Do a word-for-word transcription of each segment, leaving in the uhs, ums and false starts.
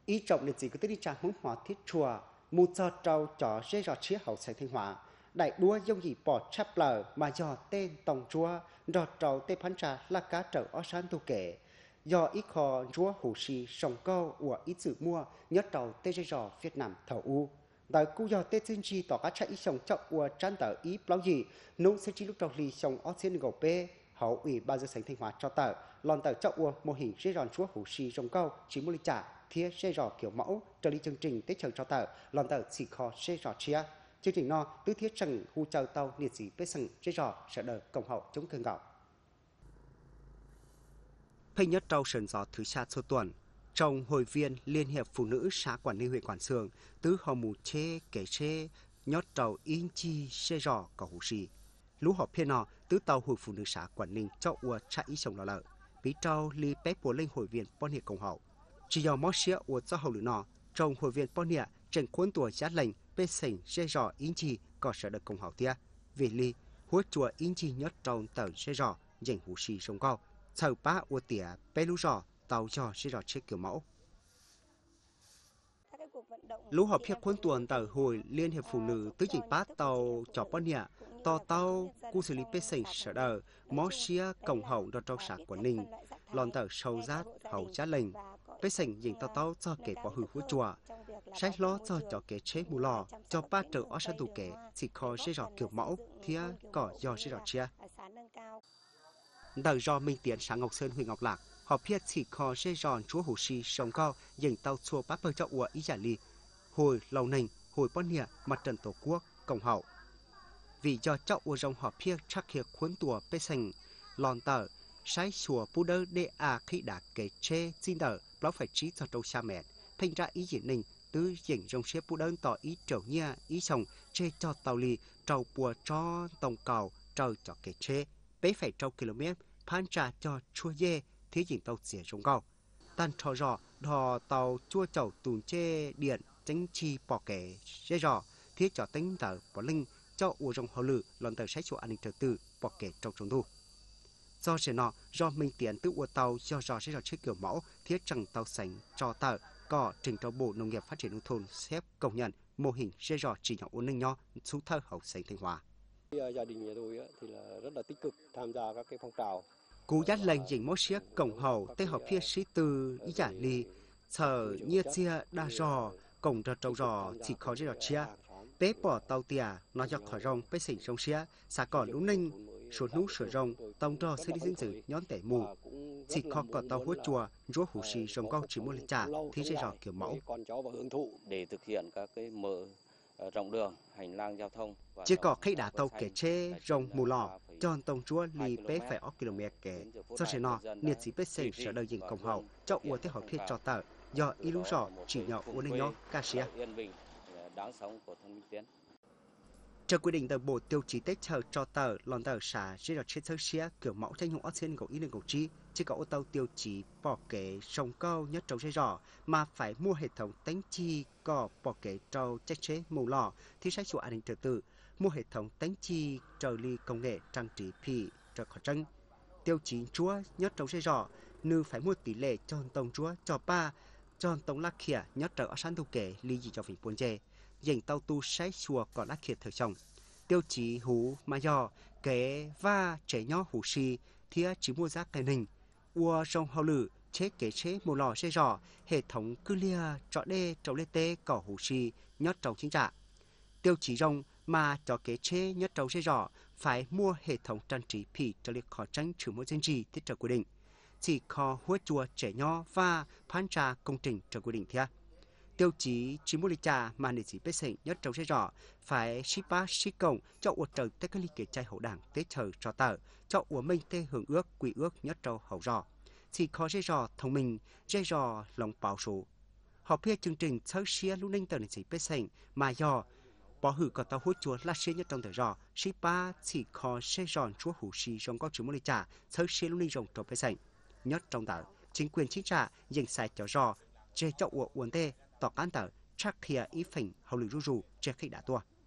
ý trọng liệt gì có tới đi trả hướng hóa thiết chùa mù cho trâu chó dễ dò chia hậu sạch thanh hóa đại đua dông gì bỏ chắp lờ mà do tên tổng chúa do trâu tê phán trà là cá trầu ở san tu kể do ít kho chúa hủ xì sông câu của ít sự mua nhất trâu tê dễ dò Việt Nam thầu u đại cú do tê chuyên chi tỏ cá chạy ít sông chậu của trăn tờ ý bao gì nung sẽ chỉ lúc trâu lì sông ở trên gầu bê hậu ủy bao giờ sánh thanh hóa cho tờ lòn tờ chậu của mô hình dễ dòn chúa hủ xì sông câu chỉ mua lịch trả thía xe rò kiểu mẫu trở đi chương trình tết chờ cho tờ lòn tờ chỉ khó xe rò chia chương trình no tứ thiết chẳng hu chờ tàu liệt sĩ bê sừng xe rò sợ đờ công hậu chống cơn gạo phê nhất trâu sơn gió thứ xa số tuần trong hội viên liên hiệp phụ nữ xã Quản Lý huyện Quản Sương tứ họ mù chê kể chê nhót trâu in chi xe rò có hủ xì lũ họ phê nọ tứ tàu hội phụ nữ xã Quản Ninh cho ua chạy ý sông lò lợ bí trâu li bé bùa lên hội viên bọn hiệp công hậu chỉ do mót xía ua cho hậu lửa nọ trong hội viên bọn hiệp trên cuốn tuổi giá lệnh bê sình xe rò in chi có sợ được công hậu tia vì li hút chùa in chi nhót trâu tờ xe rò dành hủ xì sông cao sau ba ua tỉa bé lũ rò tàu cho xe rò chết kiểu mẫu lũ họp hiệp khuôn tuần tờ hồi liên hiệp phụ nữ tứ chỉ bát tàu cho bọn hiệp to tàu cu xử lý bê sình sợ đờ mót xía công hậu do trong xã Quảng Ninh lòn tờ sâu rát hậu giá lệnh bê sình dành tàu tàu cho kẻ bỏ hư hút chùa sách lo cho cho kẻ chế mù lò cho ba trợ ở sân tù kẻ chỉ có xe rọ kiểu mẫu thía cỏ do xe rọ chia đời do Minh Tiến xã Ngọc Sơn huyện Ngọc Lạc họ biết chỉ có xe ròn chúa hồ si sông cao dành tàu chùa bát bờ cho ủa ý giả ly hồi lâu nành hồi bọn nhẹ mặt trận tổ quốc công hậu vì do cho ủa rồng họ biết chắc hiệp khuôn tùa bê sình lòn tờ sai chùa bù đơ đê à khi đã kể chê xin tờ nó phải trí cho trâu xa mẹ thành ra ý diễn ninh tứ dành rồng xếp bù đơn tỏ ý trở nha ý sông chê cho tàu lì trâu bùa cho tổng cầu trâu cho kể chê bế phải trâu km phan trà cho chua dê thế dành tàu xỉa rồng cao tan trò rò đò tàu chua chầu tùn chê điện tránh chi bỏ kể dê rò thế cho tính tờ bỏ linh cho ua rồng hậu lử lòn tờ sách chùa an ninh trật tự bỏ kể trong trung thu do sẽ nọ do Minh Tiến tự ua tàu do rò sẽ rò chiếc kiểu mẫu thiết chẳng tàu sánh cho tờ có trình cho Bộ Nông nghiệp Phát triển nông thôn xếp công nhận mô hình dê rò chỉ nhỏ ôn ninh nho sú thơ hậu sánh Thanh Hóa. Gia đình nhà tôi thì là rất là tích cực tham gia các cái phong trào. Cú dắt lệnh dành mốt xiếc cổng hậu tê học phía sĩ tư ý giả ly sở nhia chia đa rò cổng trò trâu rò chỉ khó dê rò chia bé bỏ tàu tìa nó cho khỏi rong bé xỉnh rong xía xả còn lũ ninh xuống nú sửa rong tông trò sẽ đi dính dự nhón tẻ mù chỉ khó có tàu hút chùa rúa hủ xì rong cao chỉ mua lên trả thì dê rò kiểu mẫu con cháu và hưởng thụ để thực hiện các cái mở rộng đường hành lang giao thông chỉ có khi đã tàu kể chê rong mù lò cho tông chúa lì bé phải ở km kể do sẽ nọ nhiệt sĩ bé xỉnh sở đời dình công hậu cho ua thế họ phía cho tờ do ý lũ rò chỉ nhỏ ua ninh nhó ca xía đáng sống của thôn Minh Tiến. Chờ quy định tờ bộ tiêu chí tết chờ cho tờ lòn tờ xả dễ đọt chết sơ xía kiểu mẫu tranh hùng ớt xên của ý nâng cầu chi chỉ có ô tàu tiêu chí bỏ kế sông cao nhất trâu dây rò mà phải mua hệ thống tánh chi có bỏ kế trâu chắc chế màu lò thì sách chủ an ninh trật tự mua hệ thống tánh chi trâu ly công nghệ trang trí phì trở khó tranh tiêu chí chúa nhất trâu dây rò nữ phải mua tỷ lệ cho tổng chúa cho ba cho tổng lạc khỉa nhất trâu ở sân thu kể ly gì cho phỉnh buôn dê dành tàu tu sách chùa còn lạc khiệt thời chồng tiêu chí hú mà do kế và trẻ nhỏ hú xì thía chỉ mua giá cái nình ua rong hậu lử chế kế chế một lò xe rò hệ thống cư lia trọ đê trầu lê tê cỏ hú xì nhót trầu chính trả tiêu chí rong mà cho kế chế nhất trầu xe rò phải mua hệ thống trang trí phỉ cho liệt khó tránh trừ mỗi dân gì thiết trở quy định chỉ khó hút chùa trẻ nhỏ và phán trà công trình trở quy định thía tiêu chí chỉ mua lịch trà mà để chỉ biết sỉnh nhất trong xe rõ phải ship ba ship cộng cho uột trời tất cả lý kế trai hậu đảng tết chờ cho tờ cho uột minh tê hưởng ước quy ước nhất trong hậu rõ chỉ có xe rõ thông minh xe rõ lòng bảo số họ biết chương trình sơ xía lúc ninh tờ để chỉ biết sỉnh mà do bỏ hử có tàu hút chúa là xe nhất trong tờ rõ ship ba chỉ có xe rõ chúa hủ xì trong có chỉ mua lịch trà sơ xía lúc ninh rồng trong biết sỉnh nhất trong tờ chính quyền chính trả dành sai cho rõ chế cho uột uốn tê tỏ cán tờ chắc khía ý phỉnh hậu lử rù rù chế khi đã tua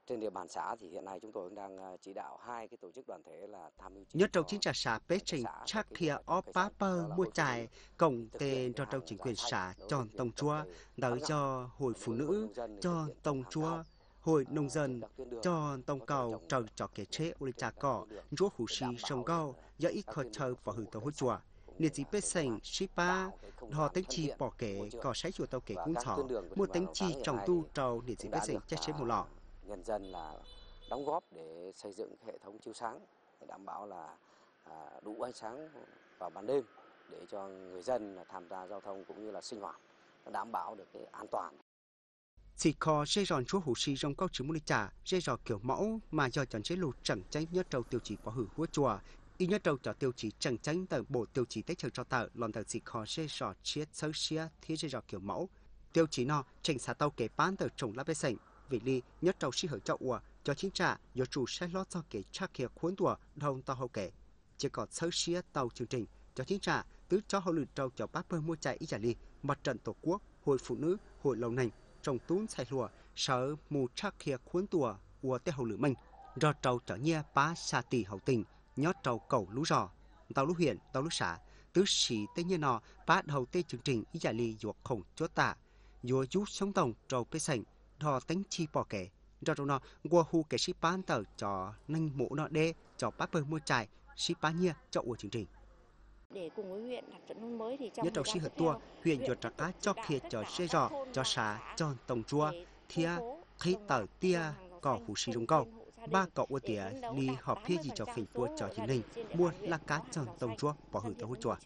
Trên địa bàn xã thì hiện nay chúng tôi đang chỉ đạo hai cái tổ chức đoàn thể là tham mưu nhất trong chính trả xã bế trình chắc kia ó bá bơ mua trại cổng tên cho trong chính quyền xã tròn tông chúa đợi cho hội phụ nữ cho tông chúa hội nông dân cho tông cầu trời cho kế chế uli trà cỏ chúa hủ xì sông cao do ít khởi chờ vào hử tàu hối chùa nhiệt dị bế sành shipa họ tính chi bỏ kế có sấy chùa tàu kế cũng thọ mua tính chi trồng tu trầu nhiệt dị bế sành chắc chế một lọ. Nhân dân là đóng góp để xây dựng hệ thống chiếu sáng để đảm bảo là đủ ánh sáng vào ban đêm để cho người dân là tham gia giao thông cũng như là sinh hoạt đảm bảo được cái an toàn. Chỉ có dây ròn chúa hủ xì trong câu chữ mô lý trả dây rò kiểu mẫu mà do chọn chế lụt chẳng tránh nhất trâu tiêu chí bỏ hử húa chùa y nhất trâu cho tiêu chí chẳng tránh tờ bộ tiêu chí tách chờ cho tờ lòn tờ chỉ có dây rò chiết sơ xia thiết dây rò kiểu mẫu tiêu chí nó trình xả tàu kế bán tờ trồng lá bê sành vì lý nhất trâu xí hở cho ua cho chính trả do chủ sẽ lót cho kế chắc kia khuôn tùa đầu tàu hậu kế chỉ có sơ xia tàu chương trình cho chính trả tứ cho hậu lượt trâu cho bác bơ mua chạy ý trả lý mặt trận tổ quốc hội phụ nữ hội lâu nành trồng tún xài lùa sở mù chắc kia khuôn tùa ua tế hậu lửa mình do trâu trở nhia bá xa tỷ hậu tình nhót trâu cầu lũ rò tàu lũ huyện tàu lũ xã tứ sĩ tế nhiên nọ bá đầu tê chương trình ý trả lý dùa khổng chúa tạ dùa dú sống tổng trâu bê sành đò tính chi bỏ kể do trong nó qua hu kể ship bán tờ cho nâng mũ nọ đê cho bác bơ mua trại ship bán nhia cho ua chương trình để cùng với huyện đặt chuẩn nông mới thì trong nhất đầu si hợp tua huyện dột trạc cá cho kia cho xe rò cho xã cho tổng chua thia khí tờ tia cỏ hủ xì rồng câu ba cậu ua tía đi họp phía gì cho phình tua cho chính linh mua lá cá cho tổng chua bỏ hử tàu hút chùa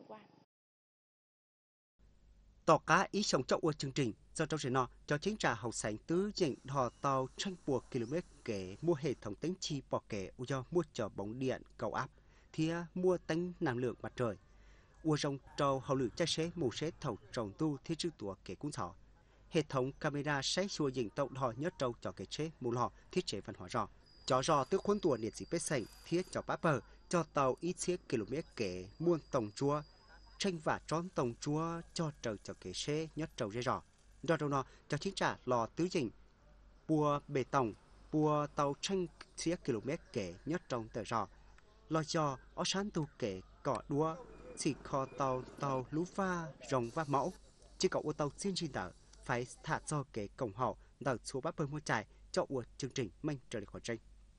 tỏ cá ý sống cho ua chương trình do trong nó cho chính trả học sánh tứ dịnh hò tàu tranh bùa km kể mua hệ thống tính chi bỏ kể u do mua cho bóng điện cầu áp thia mua tính năng lượng mặt trời ua rồng trâu hậu lử chắc xế mù xế thầu trồng tu thiết chữ tùa kể cũng thọ hệ thống camera sẽ xua dịnh tàu đò nhớ trâu cho kể chế mù lò thiết chế văn hóa rò cho rò tước khuôn tùa nhiệt dị bế sành thiết cho bá bờ cho tàu ít chiếc km kể muôn tổng chua tranh và trón tổng chúa cho trời cho kế xế nhất trâu dây rò do đâu nó cho chính trả lò tứ dình bùa bê tông bùa tàu tranh chiếc km kể nhất trong tờ rò lo cho ó sáng tu kể cỏ đua chỉ kho tàu tàu lú va rồng va mẫu chỉ có ô tàu xin xin tờ phải thả cho kể cổng hậu đợt số bát bơi mua trải cho ua chương trình mình trở lại khỏi tranh.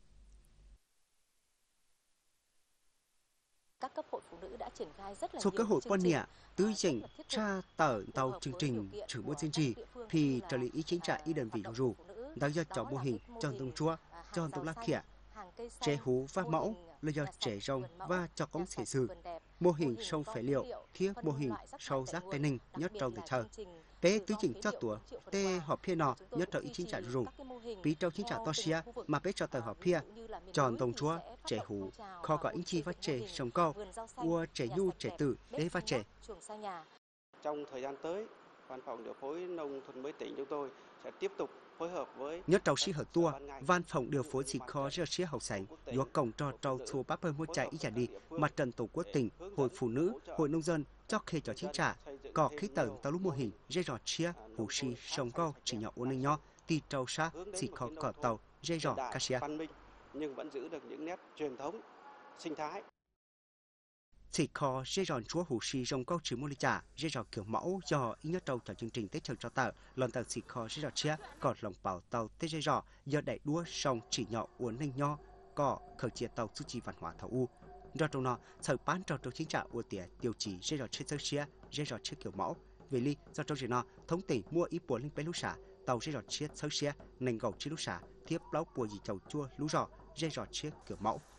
Các cấp hội phụ nữ đã triển khai rất là số nhiều các hội quan nhẹ tứ dình rất là thiết thực, tra tờ tàu hợp chương với trình điều kiện trừ của mua chương các trì địa phương thì như trở là, lại ý chính trả ý đơn vị hoạt động rủ phụ nữ. đã do Đó cho là mô hình cái mô cho hình, tông chúa à, cho hàng tông rào lá xanh, khỉa hàng cây xanh, trẻ hú và mô mẫu hình, là do nhà trẻ sạch, rong vườn mẫu, và cho cống nhà thể sạch, sư vườn đẹp, mô hình sông có phế phế liệu liệu, thiết phân mô hình loại rác sâu thải rác tại tây nguồn, ninh đặc nhất biệt trong là từ thơ chương trình bé tự tứ do chỉnh phế cho liệu tủa một triệu phần tê quà. họp phía nọ Chúng tôi nhất cũng trong ý duy chính trả trì rủ các cái mô hình bí trâu chính trả theo to từng xia khu vực. mà bé cho tờ À, họp ví phía dụ như là miền tròn núi tông thì chúa sẽ phát trẻ động hú phong trào kho và có cùng ý chi xây vắt dựng trẻ mô hình sông câu vườn rau xanh, ua trẻ nhà du sạch trẻ đẹp, tử bếp để vắt xanh trẻ ngát, chuồng xa nhà. Trong thời gian tới, Văn phòng điều phối nông thôn mới tỉnh chúng tôi sẽ tiếp tục phối hợp với nhất trâu sĩ hợp tua văn phòng điều phối chỉ có rất sĩ hậu sảnh do cổng cho trâu thua bắp bơi mua chạy ý trả đi mặt trận tổ quốc tỉnh hội phụ nữ hội nông dân cho khi cho chính trả có khí tần tàu lúc mô hình dây rọt chia hủ xì sông câu chỉ nhỏ uốn nho ti trâu sát chỉ có cỏ tàu dây rọt cá xia văn minh nhưng vẫn giữ được những nét truyền thống sinh thái. chỉ có dây rọt chúa hủ xì sông câu chỉ mua lý trả dây rọt kiểu mẫu do ý nhất trâu cho chương trình tết trần cho tờ lần tờ chỉ có dây rọt chia còn lòng bảo tàu tết dây rọt do đẩy đua sông chỉ nhỏ uốn nho cỏ khởi chia tàu su chi văn hóa thảo u do trong nó sở bán trâu trâu chính trả ua tỉa tiêu chí dây rọt chết sơ xia dây rọt chết kiểu mẫu về ly do trong chuyện nó thống tỉnh mua ý bùa linh bé lú xả tàu dây rọt chết sơ xia nền gầu chết lú xả tiếp lâu bùa gì chầu chua lú rọ dây rọt chết kiểu mẫu